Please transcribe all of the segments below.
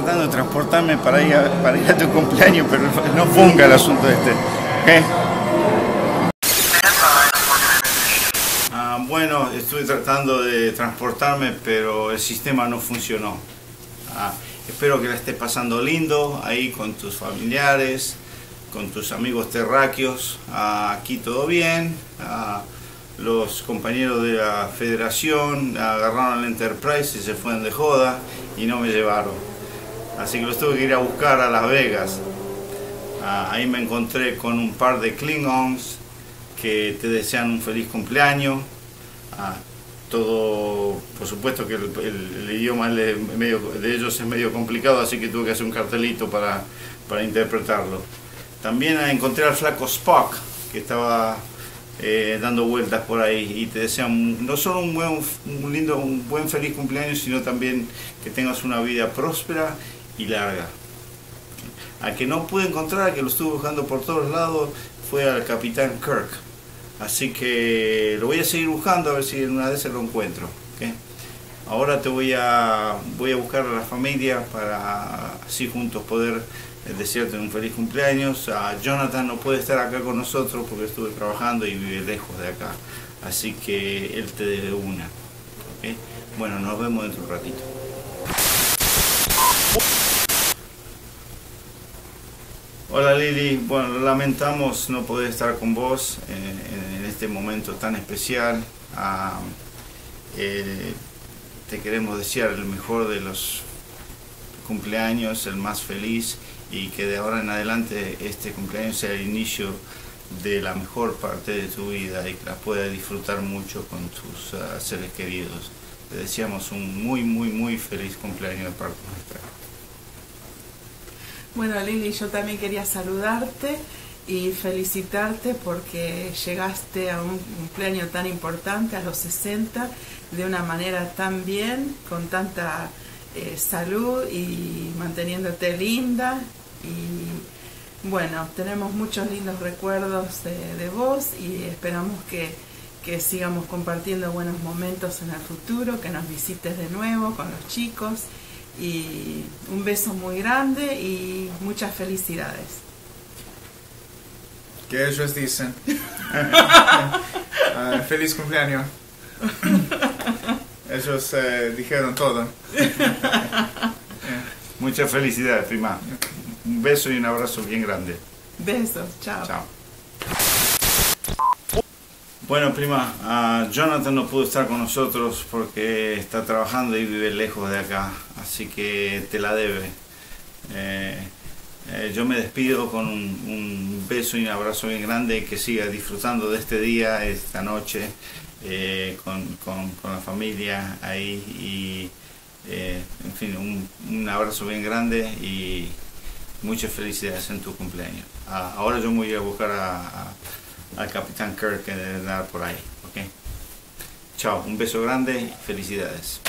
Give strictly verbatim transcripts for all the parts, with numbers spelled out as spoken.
tratando de transportarme para ir a, para ir a tu cumpleaños, pero no funga el asunto este. ¿Okay? Ah, bueno, estuve tratando de transportarme, pero el sistema no funcionó. Ah, espero que la estés pasando lindo ahí con tus familiares, con tus amigos terráqueos. Ah, aquí todo bien. Ah, los compañeros de la federación agarraron el Enterprise y se fueron de joda y no me llevaron. Así que los tuve que ir a buscar a Las Vegas. Ah, ahí me encontré con un par de Klingons que te desean un feliz cumpleaños. Ah, todo, por supuesto que el, el, el idioma de, medio, de ellos es medio complicado, así que tuve que hacer un cartelito para, para interpretarlo. También encontré al flaco Spock, que estaba eh, dando vueltas por ahí, y te desean no solo un buen, un lindo, un buen feliz cumpleaños, sino también que tengas una vida próspera y larga. Al que no pude encontrar, que lo estuve buscando por todos lados, fue al Capitán Kirk. Así que lo voy a seguir buscando a ver si en una de esas lo encuentro. ¿Okay? Ahora te voy a, voy a buscar a la familia para así juntos poder desearte un feliz cumpleaños. A Jonathan no puede estar acá con nosotros porque estuve trabajando y vive lejos de acá. Así que él te debe una. ¿Okay? Bueno, nos vemos dentro de un ratito. Hola Lili, bueno, lamentamos no poder estar con vos en, en este momento tan especial. Ah, eh, te queremos desear el mejor de los cumpleaños, el más feliz, y que de ahora en adelante este cumpleaños sea el inicio de la mejor parte de tu vida y que la puedas disfrutar mucho con tus uh, seres queridos. Te deseamos un muy, muy, muy feliz cumpleaños de parte nuestra. Bueno, Lili, yo también quería saludarte y felicitarte porque llegaste a un cumpleaños tan importante, a los sesenta, de una manera tan bien, con tanta eh, salud y manteniéndote linda. Y bueno, tenemos muchos lindos recuerdos de, de vos y esperamos que, que sigamos compartiendo buenos momentos en el futuro, que nos visites de nuevo con los chicos. Y un beso muy grande y muchas felicidades. ¿Qué ellos dicen? uh, feliz cumpleaños. Ellos uh, dijeron todo. Yeah. Muchas felicidades, prima. Un beso y un abrazo bien grande. Besos, chao. Chao. Bueno, prima, uh, Jonathan no pudo estar con nosotros porque está trabajando y vive lejos de acá, así que te la debe. Eh, eh, yo me despido con un, un beso y un abrazo bien grande y que siga disfrutando de este día, esta noche, eh, con, con, con la familia ahí. Y, eh, en fin, un, un abrazo bien grande y muchas felicidades en tu cumpleaños. Uh, ahora yo me voy a buscar a... a al Capitán Kirk que debe andar por ahí. ¿Okay? Chao, un beso grande y felicidades.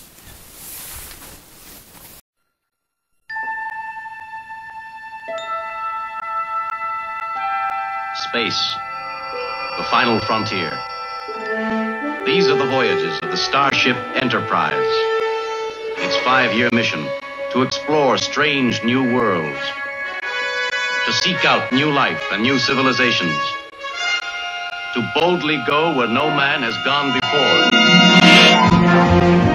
Space, the final frontier. These are the voyages of the Starship Enterprise. Its five-year mission, to explore strange new worlds, to seek out new life and new civilizations, to boldly go where no man has gone before.